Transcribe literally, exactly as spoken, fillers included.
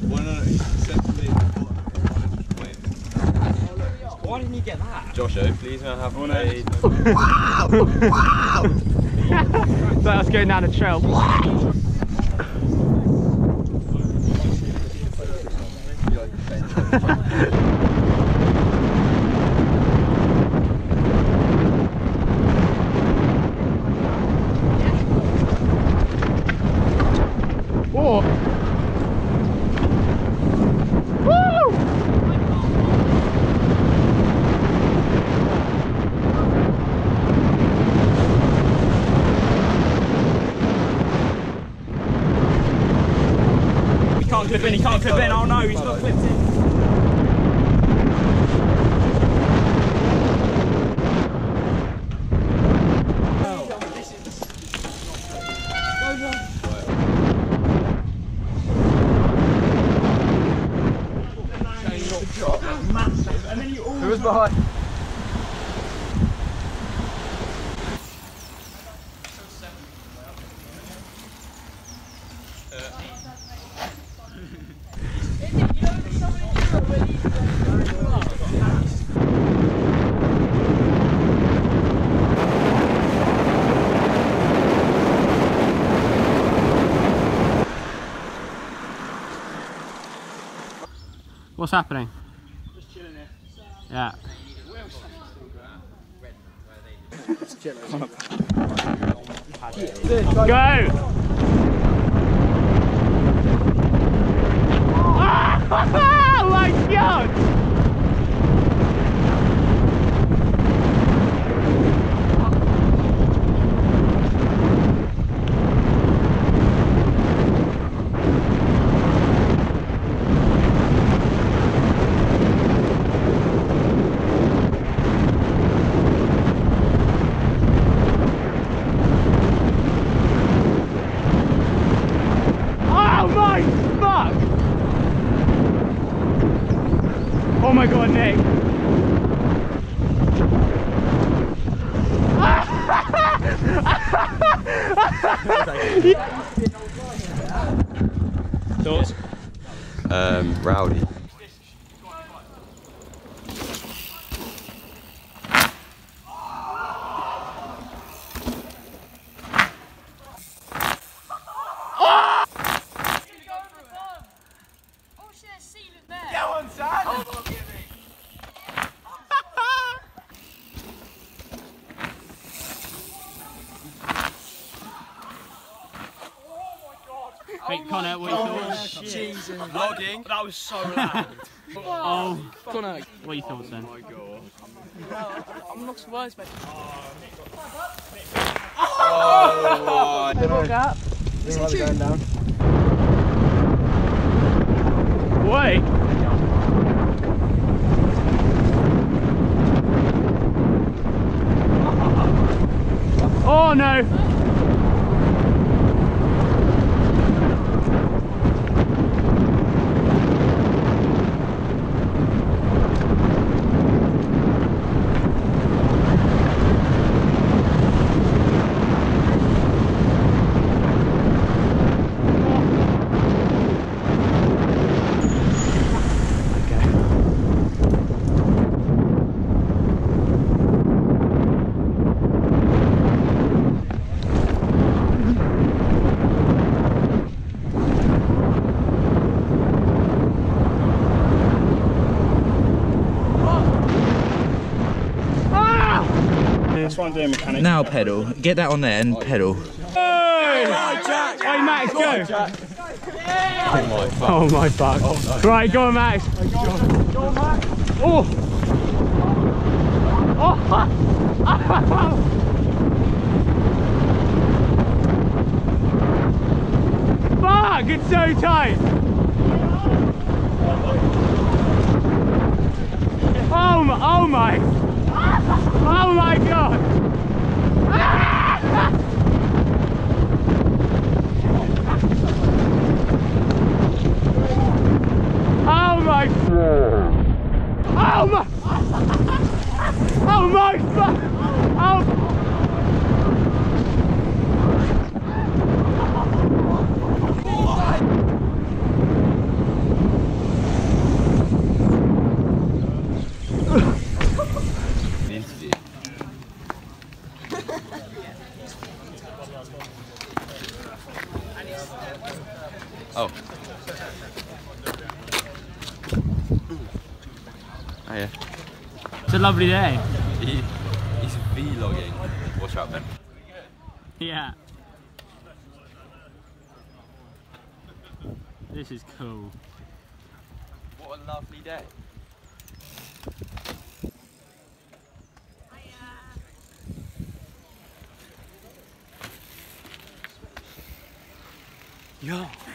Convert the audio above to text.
Why didn't you get that? Joshua, please may I have oh, no. a... Wow! Wow! That was going down a trail. Wow. Oh. Woo! He can't clip in, he can't clip in, oh no, he's not clipped in. Massive, and then you all... Who was behind? What's happening? Just chilling here. Yeah. Go! Oh my god! Oh my god, Nick! Thoughts? Um, rowdy. Hey, Connor, what are your thoughts? Jesus. Vlogging, that was so loud. Oh, Connor, what are your thoughts then? Oh my god. I'm not surprised, mate. Oh! Hey, woke up. Is it going down? Wait! Oh no! That's what I'm doing, mechanic. Now pedal. Get that on there and pedal. Hey, Jack! hey Max, go! On, Jack. Oh my fuck. Oh my fuck. Oh, no. Right, go on Max. Go on, go on Max. Oh! Oh! Fuck, it's so tight! Oh my, oh my! Oh my god! Oh my! Oh my! Oh my fuck! Oh! Oh. Oh yeah. It's a lovely day. He, he's vlogging. Watch out, Ben. Yeah. This is cool. What a lovely day. Yo.